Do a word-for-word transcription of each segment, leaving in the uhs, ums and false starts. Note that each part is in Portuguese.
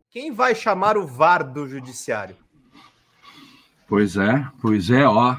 Quem vai chamar o V A R do Judiciário? Pois é, pois é, ó.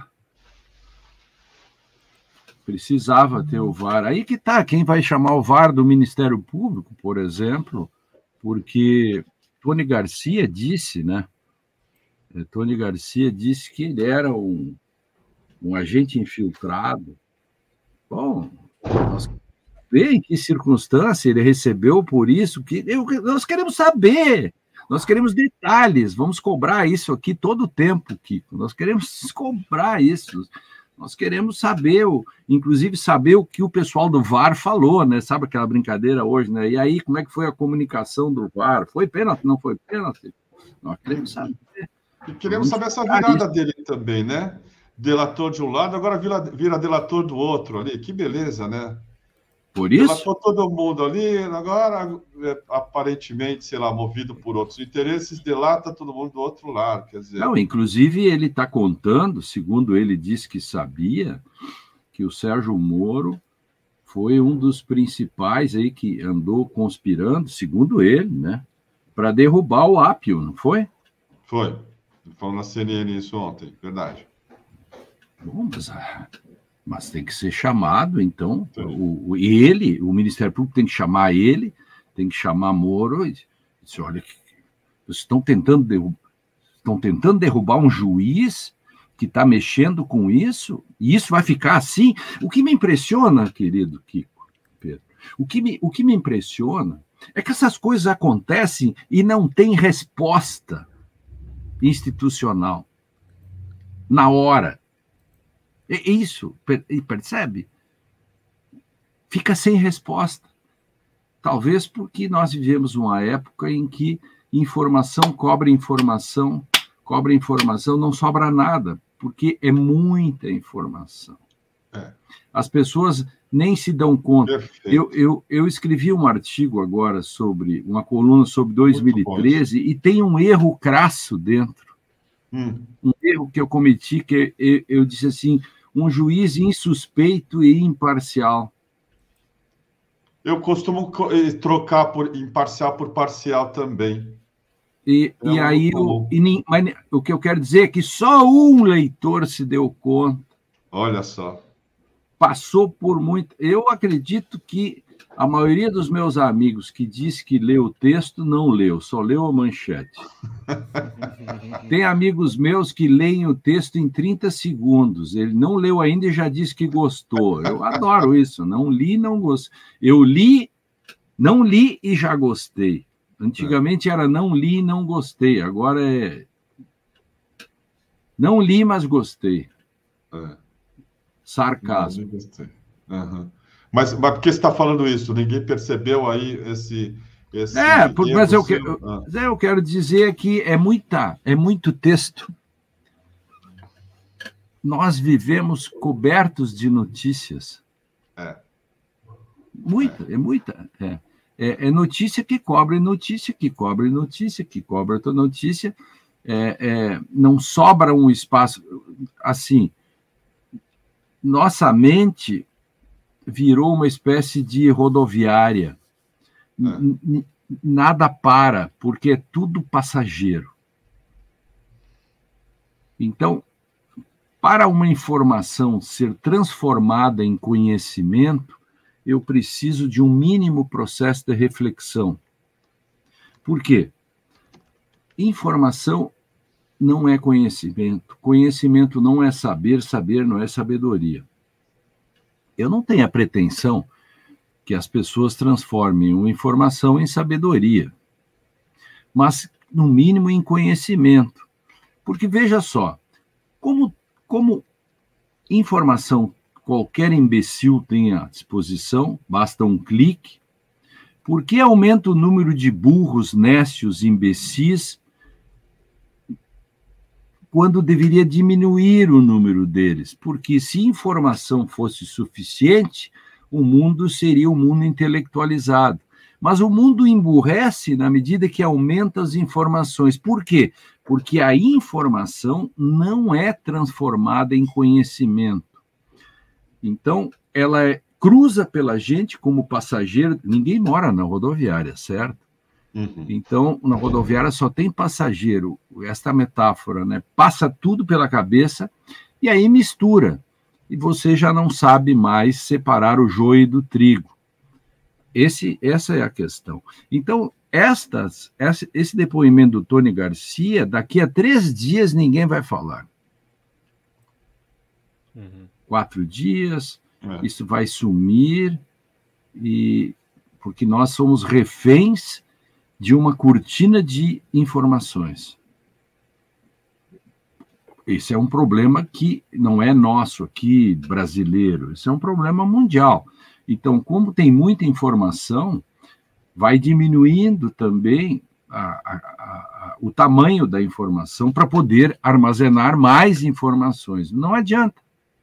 Precisava ter o V A R. Aí que tá, quem vai chamar o V A R do Ministério Público, por exemplo, porque Tony Garcia disse, né? Tony Garcia disse que ele era um, um agente infiltrado. Bom, nós ver em que circunstância ele recebeu por isso, que eu, nós queremos saber, nós queremos detalhes, vamos cobrar isso aqui todo o tempo, Kiko, nós queremos cobrar isso, nós queremos saber, inclusive saber o que o pessoal do V A R falou, né? Sabe aquela brincadeira hoje, né? E aí, como é que foi a comunicação do V A R? Foi pênalti, não foi pênalti? Nós queremos saber. E queremos saber essa virada dele também, né? Delator de um lado, agora vira, vira delator do outro ali, que beleza, né? Por isso? Delatou todo mundo ali, agora, aparentemente, sei lá, movido por outros interesses, delata todo mundo do outro lado, quer dizer... Não, inclusive ele está contando, segundo ele disse que sabia, que o Sérgio Moro foi um dos principais aí que andou conspirando, segundo ele, né, para derrubar o Apio, não foi? Foi. Ele falou na C N N isso ontem, verdade. Bom, mas... Mas tem que ser chamado, então, o, o, ele, o Ministério Público tem que chamar ele, tem que chamar Moro, e dizer, olha, vocês estão tentando, derrubar, estão tentando derrubar um juiz que está mexendo com isso, e isso vai ficar assim. O que me impressiona, querido Kiko, Pedro, o que me, o que me impressiona é que essas coisas acontecem e não tem resposta institucional na hora. É isso, percebe? Fica sem resposta. Talvez porque nós vivemos uma época em que informação cobra informação, cobra informação, não sobra nada, porque é muita informação. É. As pessoas nem se dão conta. Eu, eu, eu escrevi um artigo agora sobre, uma coluna sobre dois mil e treze, e tem um erro crasso dentro. Hum. Um erro que eu cometi, que eu, eu disse assim... um juiz insuspeito e imparcial. Eu costumo trocar por imparcial por parcial também. E, é e aí, o, e, mas, o que eu quero dizer é que só um leitor se deu conta. Olha só. Passou por muito... Eu acredito que a maioria dos meus amigos que disse que leu o texto não leu, só leu a manchete. Tem amigos meus que leem o texto em trinta segundos. Ele não leu ainda e já disse que gostou. Eu adoro isso. Não li, não gostei. Eu li, não li e já gostei. Antigamente era não li e não gostei. Agora é... não li, mas gostei. É. Sarcasmo. Não, gostei. Uhum. Mas, mas por que você está falando isso? Ninguém percebeu aí esse... esse é, por, mas eu, seu... eu, ah. eu quero dizer que é, muita, é muito texto. Nós vivemos cobertos de notícias. É. Muita, é, é muita. É. É, é notícia que cobre notícia, que cobre notícia, que cobre outra notícia. É, é, não sobra um espaço... Assim, nossa mente... virou uma espécie de rodoviária. É. Nada para, porque é tudo passageiro. Então, para uma informação ser transformada em conhecimento, eu preciso de um mínimo processo de reflexão. Por quê? Informação não é conhecimento, conhecimento não é saber, saber não é sabedoria. Eu não tenho a pretensão que as pessoas transformem uma informação em sabedoria, mas, no mínimo, em conhecimento. Porque, veja só, como, como informação qualquer imbecil tem à disposição, basta um clique, por que aumenta o número de burros, nécios, imbecis, quando deveria diminuir o número deles? Porque se informação fosse suficiente, o mundo seria um mundo intelectualizado. Mas o mundo emburrece na medida que aumenta as informações. Por quê? Porque a informação não é transformada em conhecimento. Então, ela é, cruza pela gente como passageiro. Ninguém mora na rodoviária, certo? Uhum. Então, na rodoviária só tem passageiro, esta metáfora, né? Passa tudo pela cabeça e aí mistura. E você já não sabe mais separar o joio do trigo. Esse, essa é a questão. Então, estas, esse depoimento do Tony Garcia, daqui a três dias ninguém vai falar. Uhum. Quatro dias, é. Isso vai sumir, e, porque nós somos reféns de uma cortina de informações. Esse é um problema que não é nosso aqui, brasileiro, esse é um problema mundial. Então, como tem muita informação, vai diminuindo também a, a, a, o tamanho da informação para poder armazenar mais informações. Não adianta.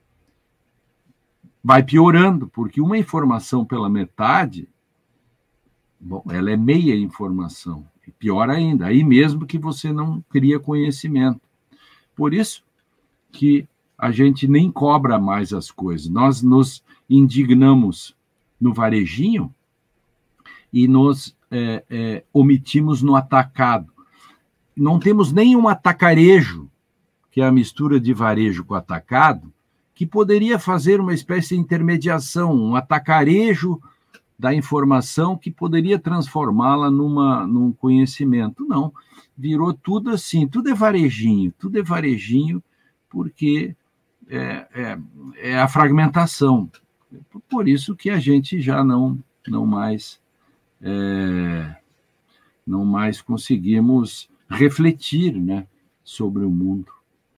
Vai piorando, porque uma informação pela metade, bom, ela é meia informação. E pior ainda, aí mesmo que você não cria conhecimento. Por isso que a gente nem cobra mais as coisas. Nós nos indignamos no varejinho e nos é, é, omitimos no atacado. Não temos nenhum atacarejo, que é a mistura de varejo com atacado, que poderia fazer uma espécie de intermediação, um atacarejo da informação que poderia transformá-la numa, num conhecimento. Não, virou tudo assim, tudo é varejinho, tudo é varejinho, porque é, é, é a fragmentação. Por isso que a gente já não, não mais é, não mais conseguimos refletir, né, sobre o mundo.